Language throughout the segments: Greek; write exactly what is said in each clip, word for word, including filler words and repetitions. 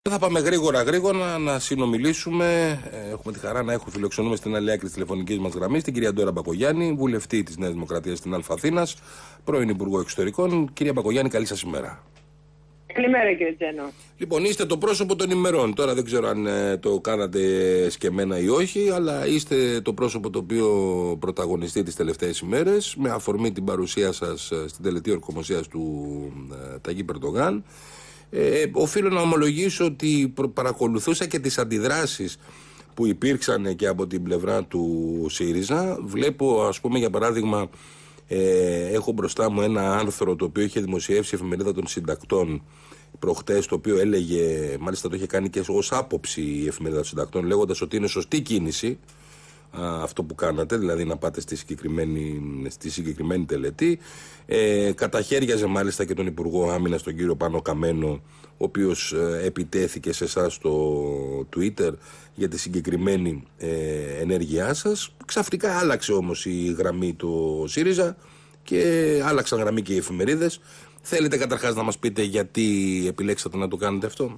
Θα πάμε γρήγορα γρήγορα να συνομιλήσουμε. Έχουμε τη χαρά να έχουμε φιλοξενούμε στην άλλη άκρη της τηλεφωνικής μας γραμμής την κυρία Ντόρα Μπακογιάννη, βουλευτή της Νέας Δημοκρατίας στην Αλφα Αθήνας, πρώην Υπουργό Εξωτερικών. Κυρία Μπακογιάννη, καλή σας ημέρα. Καλημέρα, κύριε Τζένο. Λοιπόν, είστε το πρόσωπο των ημερών. Τώρα δεν ξέρω αν ε, το κάνατε σκεμμένα ή όχι, αλλά είστε το πρόσωπο το οποίο πρωταγωνιστεί τις τελευταίες ημέρες με αφορμή την παρουσία σας ε, στην τελετή ορκομοσίας του ε, Ταγί Ερντογάν. Ε, οφείλω να ομολογήσω ότι παρακολουθούσα και τις αντιδράσεις που υπήρξαν και από την πλευρά του ΣΥΡΙΖΑ. Βλέπω, ας πούμε, για παράδειγμα, ε, έχω μπροστά μου ένα άρθρο το οποίο είχε δημοσιεύσει η Εφημερίδα των Συντακτών προχτές, το οποίο έλεγε, μάλιστα το είχε κάνει και ως άποψη η Εφημερίδα των Συντακτών, λέγοντας ότι είναι σωστή κίνηση α, αυτό που κάνατε, δηλαδή να πάτε στη συγκεκριμένη, στη συγκεκριμένη τελετή. Ε, καταχέριαζε μάλιστα και τον Υπουργό Άμυνας, τον κύριο Πάνο Καμένο, ο οποίος ε, επιτέθηκε σε εσάς στο Twitter για τη συγκεκριμένη ε, ενέργειά σας. Ξαφνικά άλλαξε όμως η γραμμή του ΣΥΡΙΖΑ και άλλαξαν γραμμή και οι εφημερίδες. Θέλετε καταρχάς να μας πείτε γιατί επιλέξατε να το κάνετε αυτό?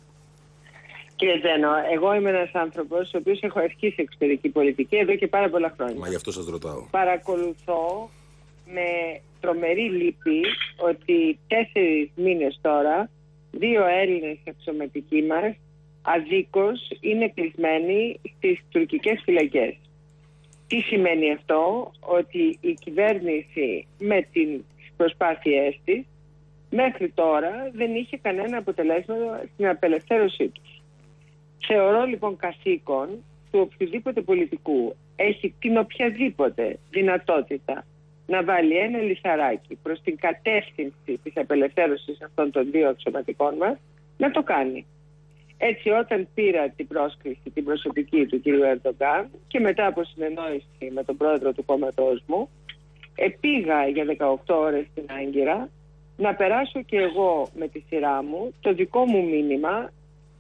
Κύριε Τζένο, εγώ είμαι ένας άνθρωπος ο οποίος έχω αρχίσει εξωτερική πολιτική εδώ και πάρα πολλά χρόνια. Μα γι' αυτό σας ρωτάω. Παρακολουθώ με τρομερή λύπη ότι τέσσερις μήνες τώρα δύο Έλληνες αξιωματικοί μας αδίκως είναι κλεισμένοι στις τουρκικές φυλακές. Τι σημαίνει αυτό? Ότι η κυβέρνηση με τις προσπάθειές της μέχρι τώρα δεν είχε κανένα αποτελέσμα στην απελευθέρωσή τους. Θεωρώ λοιπόν καθήκον του οποιοδήποτε πολιτικού έχει την οποιαδήποτε δυνατότητα να βάλει ένα λιθαράκι προς την κατεύθυνση της απελευθέρωσης αυτών των δύο αξιωματικών μας, να το κάνει. Έτσι, όταν πήρα την πρόσκληση, την προσωπική του κ. Ερντογάν και μετά από συνεννόηση με τον πρόεδρο του κόμματός μου, επήγα για δεκαοκτώ ώρες στην Άγκυρα να περάσω και εγώ με τη σειρά μου το δικό μου μήνυμα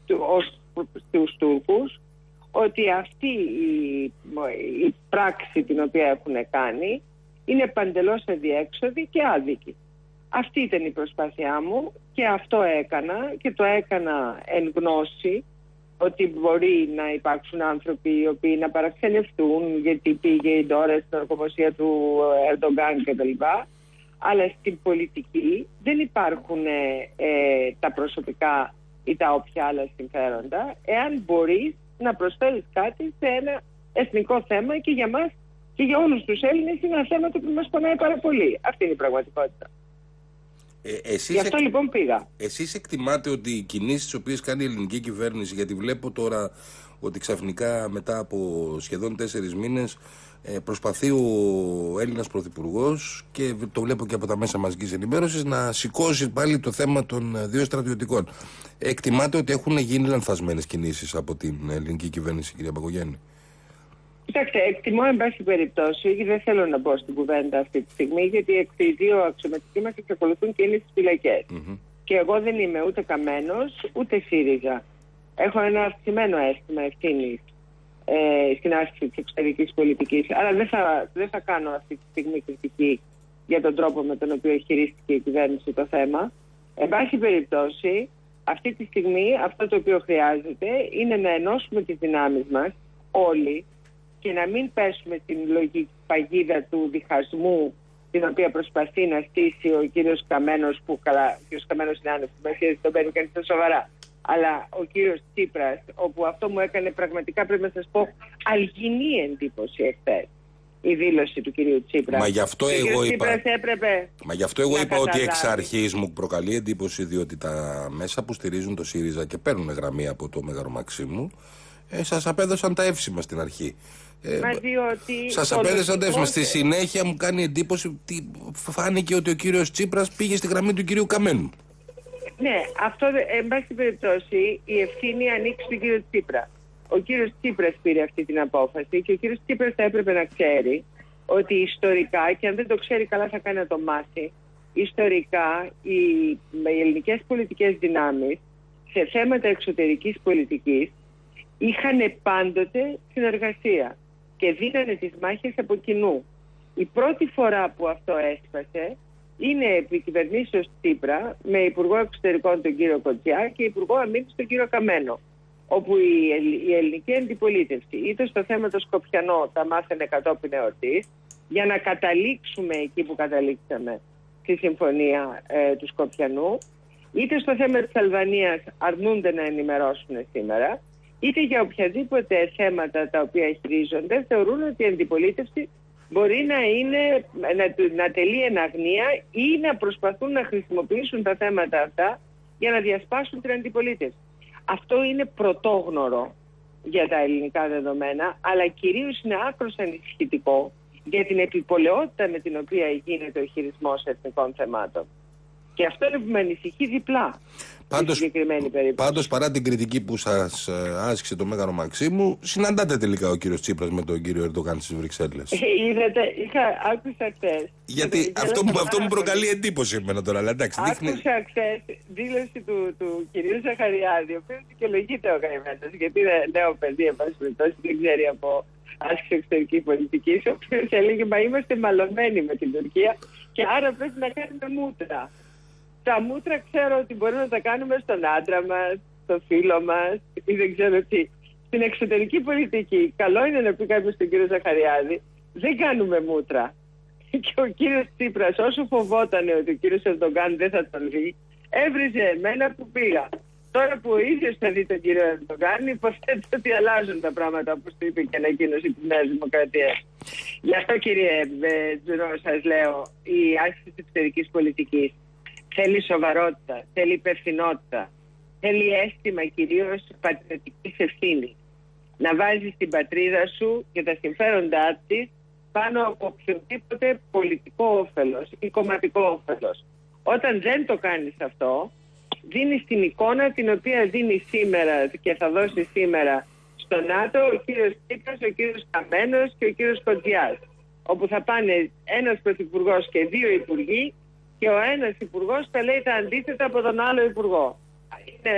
στους Τούρκους ότι αυτή η, η πράξη την οποία έχουν κάνει είναι παντελώς αδιέξοδη και άδικη. Αυτή ήταν η προσπάθειά μου και αυτό έκανα και το έκανα εν γνώση ότι μπορεί να υπάρξουν άνθρωποι οι οποίοι να παραξενευτούν γιατί πήγε η Ντόρα στην ορκομοσία του Ερντογάν κτλ. Αλλά στην πολιτική δεν υπάρχουν ε, ε, τα προσωπικά ή τα όποια άλλα συμφέροντα, εάν μπορείς να προσφέρεις κάτι σε ένα εθνικό θέμα, και για μας και για όλους τους Έλληνες είναι ένα θέμα που μας πονάει πάρα πολύ. Αυτή είναι η πραγματικότητα. Ε, εσείς Γι' αυτό εκ... λοιπόν πήγα. Εσείς εκτιμάτε ότι οι κινήσεις τις οποίες κάνει η ελληνική κυβέρνηση, γιατί βλέπω τώρα ότι ξαφνικά μετά από σχεδόν τέσσερις μήνες ε, προσπαθεί ο Έλληνας Πρωθυπουργός, και το βλέπω και από τα μέσα μαζικής ενημέρωσης, να σηκώσει πάλι το θέμα των δύο στρατιωτικών. Εκτιμάτε ότι έχουν γίνει λανθασμένες κινήσεις από την ελληνική κυβέρνηση, κυρία Μπακογιάννη? Κοιτάξτε, εκτιμώ εν πάση περιπτώσει, και δεν θέλω να μπω στην κουβέντα αυτή τη στιγμή, γιατί οι δύο αξιωματικοί μας εξακολουθούν και είναι στις φυλακές. Mm-hmm. Και εγώ δεν είμαι ούτε Καμένος ούτε ΣΥΡΙΖΑ. Έχω ένα αυξημένο αίσθημα ευθύνης ε, στην άσκηση της εξωτερικής πολιτικής. Αλλά δεν θα, δεν θα κάνω αυτή τη στιγμή κριτική για τον τρόπο με τον οποίο χειρίστηκε η κυβέρνηση το θέμα. Εν πάση περιπτώσει, αυτή τη στιγμή αυτό το οποίο χρειάζεται είναι να ενώσουμε τις δυνάμεις μας όλοι και να μην πέσουμε στην λογική παγίδα του διχασμού την οποία προσπαθεί να στήσει ο κύριος Καμένος, που καλά, ο κύριος Καμένος είναι άνευ σημασίας, τον παίρνει κανείς στα σοβαρά, αλλά ο κύριος Τσίπρας, όπου αυτό μου έκανε πραγματικά, πρέπει να σας πω, αλγινή εντύπωση εχθές η δήλωση του κυρίου Τσίπρα. Μα γι' αυτό ο εγώ είπα, έπρεπε Μα γι αυτό εγώ είπα καταλάβει. ότι εξ αρχής μου προκαλεί εντύπωση, διότι τα μέσα που στηρίζουν το ΣΥΡΙΖΑ και παίρνουν γραμμή από το Μέγαρο Μαξίμου, ε, σας απέδωσαν τα εύσημα στην αρχή. Ε, σας απέδωσαν τα εύσημα. Στη συνέχεια μου κάνει εντύπωση ότι φάνηκε ότι ο κύριος Τσίπρας πήγε στη γραμμή του κυρίου Καμένου. Ναι, αυτό εν πάση περιπτώσει η ευθύνη ανοίξει στον κύριο Τσίπρα. Ο κύριος Τσίπρας πήρε αυτή την απόφαση και ο κύριος Τσίπρας θα έπρεπε να ξέρει ότι ιστορικά, και αν δεν το ξέρει καλά θα κάνει να το μάθει, ιστορικά οι, οι ελληνικές πολιτικές δυνάμεις σε θέματα εξωτερικής πολιτικής είχαν πάντοτε συνεργασία και δίνανε τις μάχες από κοινού. Η πρώτη φορά που αυτό έσπασε είναι επικυβερνήσεως Τσίπρα με Υπουργό Εξωτερικών τον κύριο Κοντζιά και Υπουργό Αμήνης τον κύριο Καμένο, όπου η, η ελληνική αντιπολίτευση είτε στο θέμα το Σκοπιανό τα μάθαινε κατόπιν εορτής για να καταλήξουμε εκεί που καταλήξαμε στη συμφωνία ε, του Σκοπιανού, είτε στο θέμα της Αλβανίας αρνούνται να ενημερώσουν σήμερα, είτε για οποιαδήποτε θέματα τα οποία χειρίζονται θεωρούν ότι η αντιπολίτευση μπορεί να, είναι, να, να τελεί εν αγνία ή να προσπαθούν να χρησιμοποιήσουν τα θέματα αυτά για να διασπάσουν την αντιπολίτευση. Αυτό είναι πρωτόγνωρο για τα ελληνικά δεδομένα, αλλά κυρίως είναι άκρως ανησυχητικό για την επιπολαιότητα με την οποία γίνεται ο χειρισμός εθνικών θεμάτων. Και αυτό είναι που με ανησυχεί διπλά. Πάντως, πάντως παρά την κριτική που σας άσκησε το Μέγαρο Μαξίμου, συναντάτε τελικά ο κύριος Τσίπρας με τον κύριο Ερντογάν στις Βρυξέλλες. Είδατε, είχα, άκουσα χθες. Γιατί αυτό, μου, αυτό μου προκαλεί εντύπωση εμένα τώρα, αλλά εντάξει. Άκουσα δείχνει... χθες δήλωση του, του κυρίου Ζαχαριάδη, ο οποίος δικαιολογείται ο καημένος, γιατί είναι νέο παιδί, εν πάση περιπτώσει, δεν ξέρει από άσκηση εξωτερική πολιτική, ο οποίος έλεγε μα είμαστε μαλωμένοι με την Τουρκία και άρα πρέπει να κάνουμε μούτρα. Τα μούτρα ξέρω ότι μπορούμε να τα κάνουμε στον άντρα μας, στο φίλο μας ή δεν ξέρω τι. Στην εξωτερική πολιτική, καλό είναι να πει κάποιος στον κύριο Ζαχαριάδη, δεν κάνουμε μούτρα. Και ο κύριος Τσίπρας, όσο φοβόταν ότι ο κύριος Ερντογκάν δεν θα τον δει, έβριζε εμένα που πήγα. Τώρα που ο ίδιος θα δει τον κύριο Ερντογκάν, υποθέτω ότι αλλάζουν τα πράγματα, όπως το είπε και ανακοίνωση της Νέας Δημοκρατίας. Γι' αυτό, κύριε Τζουρό, σας λέω, η άσκηση της εξωτερικής πολιτικής θέλει σοβαρότητα, θέλει υπευθυνότητα, θέλει αίσθημα κυρίως πατριωτικής ευθύνης. Να βάζεις την πατρίδα σου και τα συμφέροντά της πάνω από οποιοδήποτε πολιτικό όφελος ή κομματικό όφελος. Όταν δεν το κάνεις αυτό, δίνεις την εικόνα την οποία δίνει σήμερα και θα δώσει σήμερα στο ΝΑΤΟ ο κύριος Τσίπρας, ο κύριος Καμένος και ο κύριος Κοντζιάς, όπου θα πάνε ένας πρωθυπουργός και δύο υπουργοί και ο ένας υπουργός θα λέει τα αντίθετα από τον άλλο υπουργό. Είναι...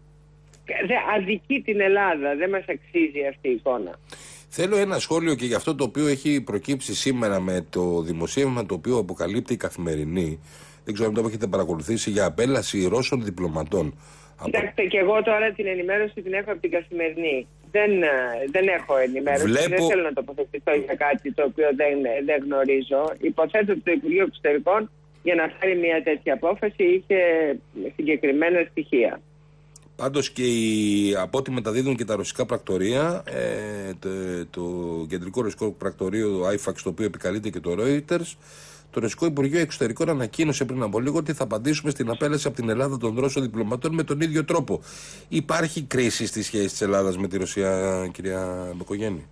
αδικεί την Ελλάδα, δεν μας αξίζει αυτή η εικόνα. Θέλω ένα σχόλιο και για αυτό το οποίο έχει προκύψει σήμερα με το δημοσίευμα το οποίο αποκαλύπτει η Καθημερινή. Δεν ξέρω αν το έχετε παρακολουθήσει, για απέλαση Ρώσων διπλωματών. Κοιτάξτε, από... και εγώ τώρα την ενημέρωση την έχω από την Καθημερινή. Δεν, δεν έχω ενημέρωση. Βλέπω... Δεν θέλω να τοποθετηθώ για κάτι το οποίο δεν, δεν γνωρίζω. Υποθέτω ότι το Υπουργείο Εξωτερικών για να φέρει μια τέτοια απόφαση είχε συγκεκριμένα στοιχεία. Πάντως και οι, από ό,τι μεταδίδουν και τα ρωσικά πρακτορία, ε, το, το κεντρικό ρωσικό πρακτορείο άι φαξ, το οποίο επικαλείται και το Reuters, το Ρωσικό Υπουργείο Εξωτερικών ανακοίνωσε πριν από λίγο ότι θα απαντήσουμε στην απέλαση από την Ελλάδα των Ρώσων διπλωματών με τον ίδιο τρόπο. Υπάρχει κρίση στη σχέση της Ελλάδας με τη Ρωσία, κυρία Μπακογέννη?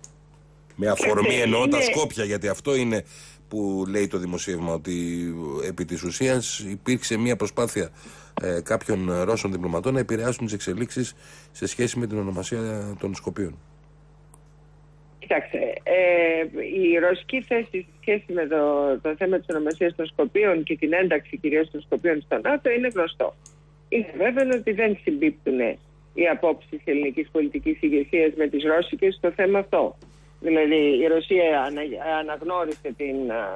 Με αφορμή εννοώ είναι... τα Σκόπια, γιατί αυτό είναι που λέει το δημοσίευμα, ότι επί της ουσίας υπήρξε μια προσπάθεια ε, κάποιων Ρώσων διπλωματών να επηρεάσουν τις εξελίξεις σε σχέση με την ονομασία των Σκοπίων. Κοιτάξτε, ε, η ρωσική θέση σε σχέση με το, το θέμα της ονομασίας των Σκοπίων και την ένταξη κυρίως των Σκοπίων στο ΝΑΤΟ είναι γνωστό. Είναι βέβαιο ότι δεν συμπίπτουν οι απόψεις της ελληνικής πολιτικής ηγεσίας με τις ρώσικες στο θέμα αυτό. Δηλαδή η Ρωσία ανα, αναγνώρισε την,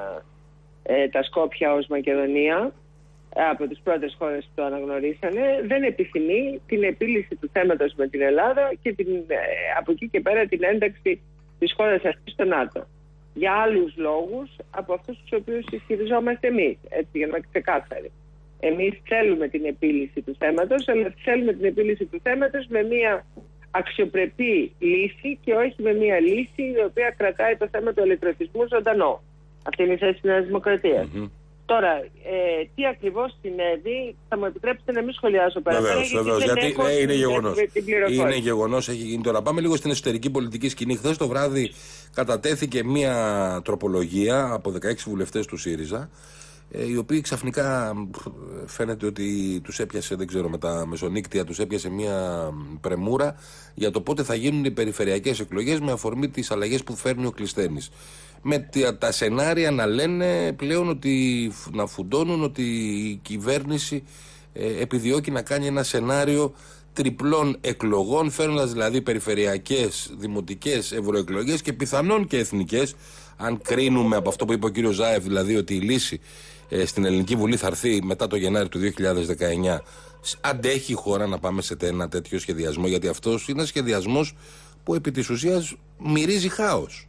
ε, τα Σκόπια ως Μακεδονία, από τις πρώτες χώρες που το αναγνωρίσανε, δεν επιθυμεί την επίλυση του θέματος με την Ελλάδα και την, ε, από εκεί και πέρα την ένταξη της χώρας αυτής στο ΝΑΤΟ. Για άλλους λόγους από αυτούς τους οποίους ισχυριζόμαστε εμείς, έτσι για να είμαστε ξεκάθαροι. Εμείς θέλουμε την επίλυση του θέματος, αλλά θέλουμε την επίλυση του θέματος με μια αξιοπρεπή λύση και όχι με μια λύση η οποία κρατάει το θέμα του ελευθερωτισμού ζωντανό. Αυτή είναι η θέση της Νέας Δημοκρατίας. Mm-hmm. Τώρα, ε, τι ακριβώς συνέβη, θα μου επιτρέψετε να μην σχολιάσω παραπέρα. Βεβαίως, βεβαίως, γιατί, γιατί ναι, είναι γεγονός. Είναι γεγονός, έχει γίνει. Τώρα πάμε λίγο στην εσωτερική πολιτική σκηνή. Χθες το βράδυ κατατέθηκε μια τροπολογία από δεκαέξι βουλευτές του ΣΥΡΙΖΑ, οι οποίοι ξαφνικά φαίνεται ότι τους έπιασε, δεν ξέρω, με τα μεσονύκτια τους έπιασε μια πρεμούρα για το πότε θα γίνουν οι περιφερειακές εκλογές με αφορμή τις αλλαγές που φέρνει ο Κλεισταίνης. Με τα σενάρια να λένε πλέον ότι, να φουντώνουν ότι η κυβέρνηση ε, επιδιώκει να κάνει ένα σενάριο τριπλών εκλογών, φέρνοντας δηλαδή περιφερειακές, δημοτικές, ευρωεκλογές και πιθανόν και εθνικές, αν κρίνουμε από αυτό που είπε ο κύριος Ζάεφ, δηλαδή ότι η λύση ε, στην Ελληνική Βουλή θα έρθει μετά το Γενάρη του δύο χιλιάδες δεκαεννιά. Αντέχει η χώρα να πάμε σε ένα τέτοιο σχεδιασμό? Γιατί αυτός είναι ένα σχεδιασμός που επί της ουσίας μυρίζει χάος.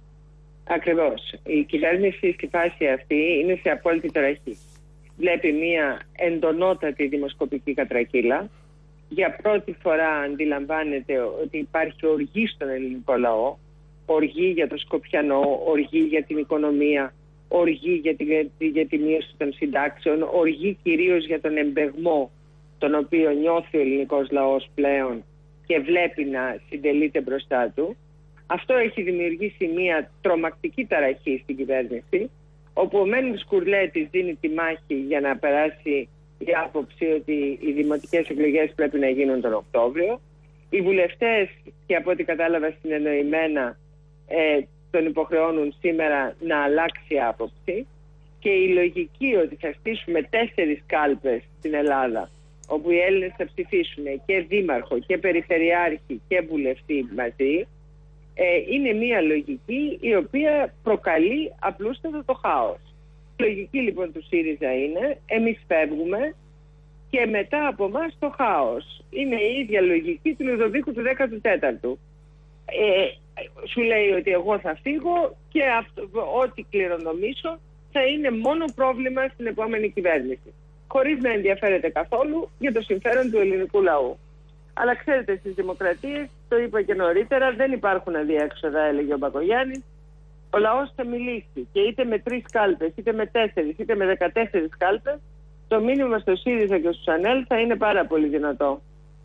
Ακριβώς. Η κυβέρνηση στη φάση αυτή είναι σε απόλυτη ταραχή. Βλέπει μια εντονότατη δημοσκοπική κατρακύλα. Για πρώτη φορά αντιλαμβάνεται ότι υπάρχει οργή στον ελληνικό λαό. Οργή για το Σκοπιανό, οργή για την οικονομία, οργή για τη, για τη μείωση των συντάξεων, οργή κυρίως για τον εμπεγμό τον οποίο νιώθει ο ελληνικός λαός πλέον και βλέπει να συντελείται μπροστά του. Αυτό έχει δημιουργήσει μια τρομακτική ταραχή στην κυβέρνηση, όπου ο Μέννης Κουρλέτης δίνει τη μάχη για να περάσει η άποψη ότι οι δημοτικές εκλογές πρέπει να γίνουν τον Οκτώβριο. Οι βουλευτές, και από ό,τι κατάλαβα συνεννοημένα, ε, τον υποχρεώνουν σήμερα να αλλάξει άποψη, και η λογική ότι θα στήσουμε τέσσερις κάλπες στην Ελλάδα, όπου οι Έλληνες θα ψηφίσουν και δήμαρχο και περιφερειάρχη και βουλευτή μαζί, ε, είναι μια λογική η οποία προκαλεί απλούστατα το χάος. Η λογική λοιπόν του ΣΥΡΙΖΑ είναι εμείς φεύγουμε και μετά από εμάς το χάος. Είναι η ίδια λογική του Λουδοβίκου του δέκατου τέταρτου. Ε, σου λέει ότι εγώ θα φύγω και αυτό, ό,τι κληρονομήσω θα είναι μόνο πρόβλημα στην επόμενη κυβέρνηση, χωρίς να ενδιαφέρεται καθόλου για το συμφέρον του ελληνικού λαού. Αλλά ξέρετε, στις δημοκρατίες, το είπα και νωρίτερα, δεν υπάρχουν αδιέξοδα, έλεγε ο Μπακογιάννης. Ο λαός θα μιλήσει και είτε με τρεις κάλπες, είτε με τέσσερις, είτε με δεκατέσσερις κάλπες, το μήνυμα στο ΣΥΡΙΖΑ και στους ΑΝΕΛ θα είναι πάρα πολύ δυνατό.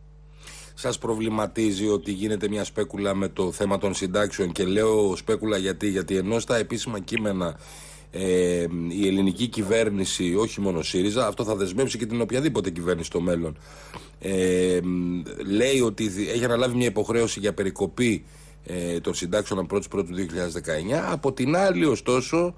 Σας προβληματίζει ότι γίνεται μια σπέκουλα με το θέμα των συντάξεων? Και λέω σπέκουλα γιατί, γιατί ενώ στα επίσημα κείμενα ε, η ελληνική κυβέρνηση, όχι μόνο ΣΥΡΙΖΑ, αυτό θα δεσμεύσει και την οποιαδήποτε κυβέρνηση στο μέλλον, ε, λέει ότι έχει αναλάβει μια υποχρέωση για περικοπή ε, των συντάξεων από πρώτη πρώτη δύο χιλιάδες δεκαεννιά. Από την άλλη, ωστόσο,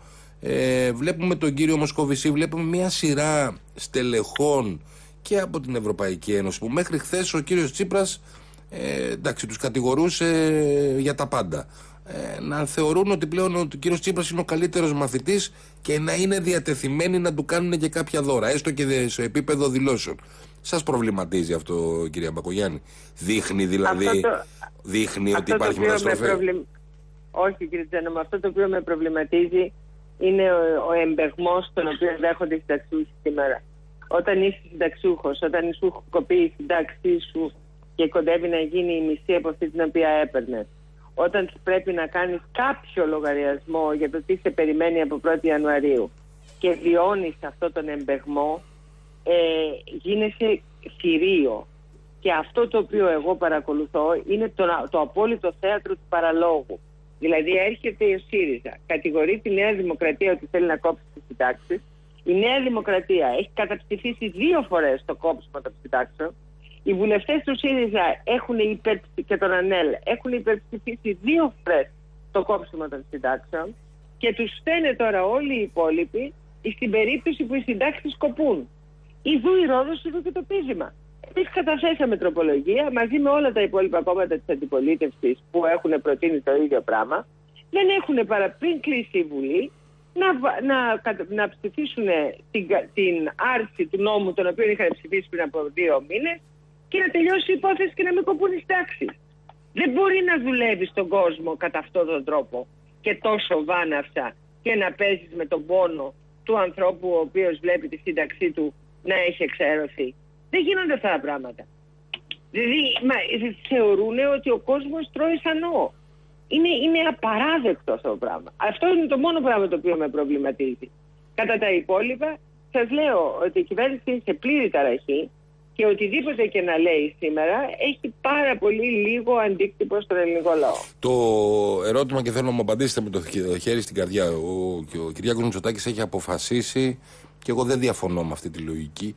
ε, βλέπουμε τον κύριο Μοσκοβισή, βλέπουμε μια σειρά στελεχών και από την Ευρωπαϊκή Ένωση που μέχρι χθες ο κύριος Τσίπρας ε, εντάξει, τους κατηγορούσε ε, για τα πάντα. Ε, να θεωρούν ότι πλέον ο κύριος Τσίπρας είναι ο καλύτερος μαθητής και να είναι διατεθειμένοι να του κάνουν και κάποια δώρα, έστω και σε επίπεδο δηλώσεων. Σας προβληματίζει αυτό, κυρία Μπακογιάννη? Δείχνει δηλαδή το, δείχνει ότι υπάρχει μεταστροφή? Προβλη... Όχι, κύριε Τζένο, αυτό το οποίο με προβληματίζει είναι ο, ο εμπεγμός τον οποίο δέχονται οι συνταξιούχοι σήμερα. Όταν είσαι συνταξιούχος, όταν σου κοπεί η συντάξή σου και κοντεύει να γίνει η μισή από αυτή την οποία έπαιρνες, όταν πρέπει να κάνεις κάποιο λογαριασμό για το τι σε περιμένει από πρώτη Ιανουαρίου και βιώνεις αυτό τον εμπεγμό, ε, γίνεσαι θηρίο. Και αυτό το οποίο εγώ παρακολουθώ είναι το, το απόλυτο θέατρο του παραλόγου. Δηλαδή έρχεται ο ΣΥΡΙΖΑ, κατηγορεί τη Νέα Δημοκρατία ότι θέλει να κόψει τις συντάξεις. Η Νέα Δημοκρατία έχει καταψηφίσει δύο φορές το κόψιμο των συντάξεων. Οι βουλευτές του ΣΥΡΙΖΑ έχουν υπερψηφίσει, και των ΑΝΕΛ έχουν υπερψηφίσει δύο φορές το κόψιμο των συντάξεων, και τους φταίνε τώρα όλοι οι υπόλοιποι στην περίπτωση που οι συντάξεις κοπούν. Ιδού η Ρόδος, ιδού και το πείσμα. Εμείς καταθέσαμε τροπολογία μαζί με όλα τα υπόλοιπα κόμματα της αντιπολίτευσης που έχουν προτείνει το ίδιο πράγμα. Δεν έχουν παρά πριν κλείσει η Βουλή να, να, να ψηφίσουν την, την άρση του νόμου, τον οποίο είχαν ψηφίσει πριν από δύο μήνες, και να τελειώσει η υπόθεση και να μην κοπούν οι συντάξεις. Δεν μπορεί να δουλεύει στον κόσμο κατά αυτόν τον τρόπο και τόσο βάναυσα και να παίζεις με τον πόνο του ανθρώπου ο οποίος βλέπει τη σύνταξή του να έχει εξαίρεση. Δεν γίνονται αυτά τα πράγματα. Δηλαδή μα, θεωρούν ότι ο κόσμος τρώει σανό. Είναι, είναι απαράδεκτο αυτό το πράγμα. Αυτό είναι το μόνο πράγμα το οποίο με προβληματίζει. Κατά τα υπόλοιπα, σας λέω ότι η κυβέρνηση είναι σε πλήρη ταραχή και οτιδήποτε και να λέει σήμερα έχει πάρα πολύ λίγο αντίκτυπο στον ελληνικό λαό. Το ερώτημα, και θέλω να μου απαντήσετε με το χέρι στην καρδιά, ο, ο Κυριάκος Μητσοτάκης έχει αποφασίσει, και εγώ δεν διαφωνώ με αυτή τη λογική,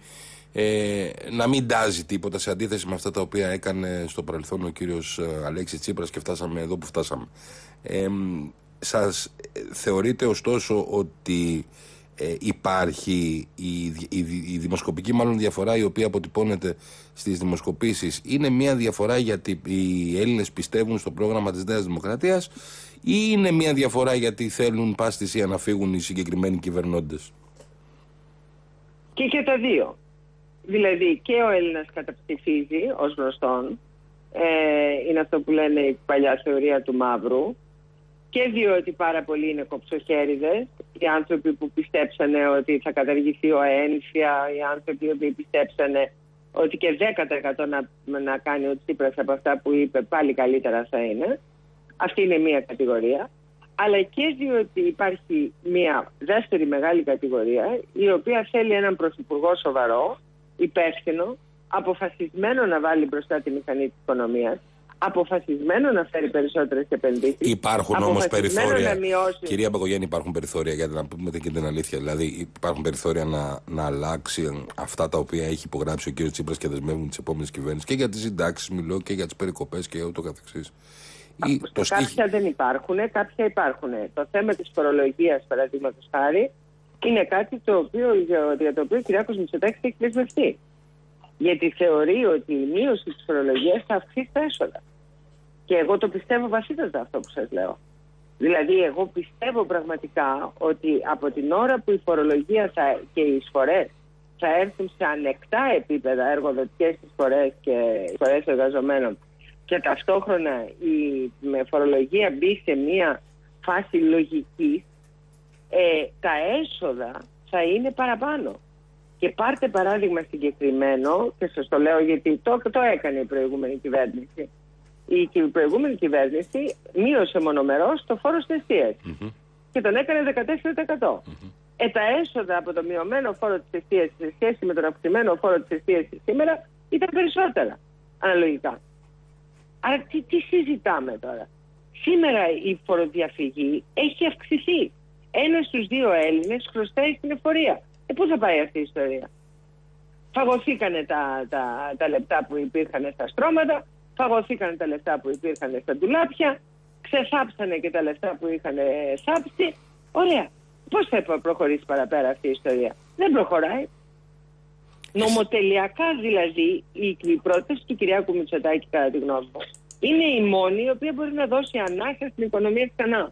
ε, να μην τάζει τίποτα, σε αντίθεση με αυτά τα οποία έκανε στο παρελθόν ο κύριος Αλέξης Τσίπρας, και φτάσαμε εδώ που φτάσαμε. Ε, σας θεωρείτε ωστόσο ότι ε, υπάρχει η, η, η δημοσκοπική μάλλον διαφορά η οποία αποτυπώνεται στις δημοσκοπήσεις? Είναι μια διαφορά γιατί οι Έλληνες πιστεύουν στο πρόγραμμα της Νέας Δημοκρατίας, ή είναι μια διαφορά γιατί θέλουν πάση θυσία να φύγουν οι συγκεκριμένοι κυβερνώντες? Και και τα δύο. Δηλαδή και ο Έλληνας καταψηφίζει ως γνωστόν, ε, είναι αυτό που λένε η παλιά θεωρία του μαύρου, και διότι πάρα πολλοί είναι κοψοχέριδες, οι άνθρωποι που πιστέψανε ότι θα καταργηθεί ο αένφια, οι άνθρωποι που πιστέψανε ότι και δέκα τοις εκατό να, να κάνει ο Τσίπρας από αυτά που είπε πάλι καλύτερα θα είναι. Αυτή είναι μία κατηγορία. Αλλά και διότι υπάρχει μία δεύτερη μεγάλη κατηγορία, η οποία θέλει έναν πρωθυπουργό σοβαρό, υπεύθυνο, αποφασισμένο να βάλει μπροστά τη μηχανή της οικονομίας, αποφασισμένο να φέρει περισσότερες επενδύσεις. Υπάρχουν όμως περιθώρια. Μειώσει... Κυρία Μπακογιάννη, υπάρχουν περιθώρια, γιατί να πούμε και την αλήθεια. Δηλαδή, υπάρχουν περιθώρια να, να αλλάξει αυτά τα οποία έχει υπογράψει ο κ. Τσίπρας και δεσμεύουν τις επόμενες κυβέρνησεις. Και για τις συντάξεις μιλώ και για τις περικοπές και ούτω καθεξής. Ή, το κάποια σκύχ... δεν υπάρχουν, κάποια υπάρχουν. Το θέμα της φορολογίας, παραδείγματος χάρη, είναι κάτι το οποίο, για το οποίο ο Κυριάκος Μητσοτάκης έχει δεσμευτεί. Γιατί θεωρεί ότι η μείωση της φορολογίας θα αυξήσει τα έσοδα. Και εγώ το πιστεύω βασίτατα αυτό που σας λέω. Δηλαδή, εγώ πιστεύω πραγματικά ότι από την ώρα που η φορολογία θα, και οι εισφορές θα έρθουν σε ανεκτά επίπεδα, εργοδοτικές εισφορές και εισφορές εργαζομένων, και ταυτόχρονα η με φορολογία μπει σε μια φάση λογικής, ε, τα έσοδα θα είναι παραπάνω. Και πάρτε παράδειγμα συγκεκριμένο, και σας το λέω γιατί το, το έκανε η προηγούμενη κυβέρνηση. Η προηγούμενη κυβέρνηση μείωσε μονομερώς το φόρο στις εστίες mm-hmm. και τον έκανε δεκατέσσερα τοις εκατό. Mm-hmm. Ε, τα έσοδα από το μειωμένο φόρο της εστίας σε σχέση με τον αυξημένο φόρο της εστίας σήμερα ήταν περισσότερα, αναλογικά. Άρα τι, τι συζητάμε τώρα? Σήμερα η φοροδιαφυγή έχει αυξηθεί. Ένας στους δύο Έλληνες χρωστάει στην εφορία. Ε, πού θα πάει αυτή η ιστορία? Φαγωθήκανε τα, τα, τα λεπτά που υπήρχαν στα στρώματα, φαγωθήκανε τα λεφτά που υπήρχαν στα ντουλάπια, ξεθάψανε και τα λεφτά που είχαν θάψει. Ωραία. Πώς θα προχωρήσει παραπέρα αυτή η ιστορία? Δεν προχωράει. Νομοτελειακά δηλαδή η, η πρόταση του Κυριάκου Μητσοτάκη, κατά τη γνώμη μου, είναι η μόνη η οποία μπορεί να δώσει ανάσα στην οικονομία ξανά.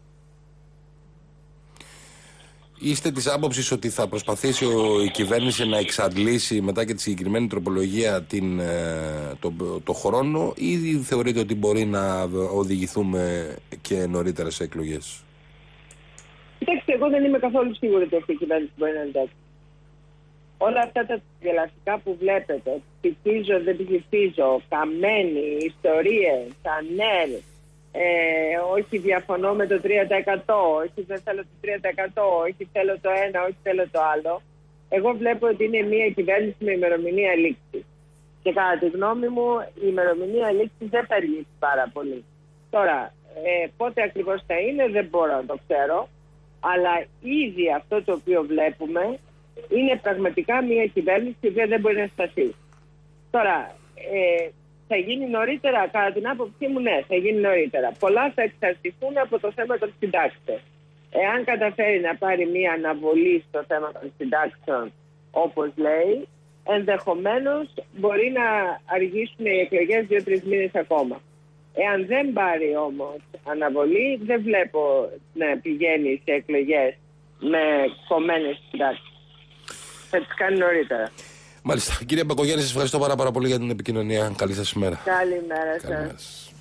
Είστε της άποψης ότι θα προσπαθήσει ο, η κυβέρνηση να εξαντλήσει μετά και τη συγκεκριμένη τροπολογία την, το, το χρόνο, ή θεωρείτε ότι μπορεί να οδηγηθούμε και νωρίτερα σε εκλογές? Κοιτάξτε, εγώ δεν είμαι καθόλου σίγουρη ότι αυτή η κυβέρνηση μπορεί να εντάξει. Όλα αυτά τα γελαστικά που βλέπετε, ψηφίζω, δεν ψηφίζω, καμένοι, ιστορίες, ανέρ, ε, όχι διαφωνώ με το τρία τοις εκατό, όχι δεν θέλω το τρία τοις εκατό, όχι θέλω το ένα, όχι θέλω το άλλο. Εγώ βλέπω ότι είναι μια κυβέρνηση με ημερομηνία λήξης. Και κατά τη γνώμη μου η ημερομηνία λήξης δεν θα λήξει πάρα πολύ. Τώρα, ε, πότε ακριβώς θα είναι δεν μπορώ να το ξέρω, αλλά ήδη αυτό το οποίο βλέπουμε είναι πραγματικά μια κυβέρνηση η οποία δεν μπορεί να σταθεί. Τώρα, ε, θα γίνει νωρίτερα, κατά την άποψή μου, ναι, θα γίνει νωρίτερα. Πολλά θα εξαρτηθούν από το θέμα των συντάξεων. Εάν καταφέρει να πάρει μια αναβολή στο θέμα των συντάξεων, όπως λέει, ενδεχομένως μπορεί να αργήσουν οι εκλογές δύο-τρεις μήνες ακόμα. Εάν δεν πάρει όμως αναβολή, δεν βλέπω να πηγαίνει σε εκλογές με κομμένες συντάξεις. Θα τις κάνει νωρίτερα. Μάλιστα. Κύριε Μπακογιάννη, σας ευχαριστώ πάρα, πάρα πολύ για την επικοινωνία. Καλή σας ημέρα. Καλημέρα σας.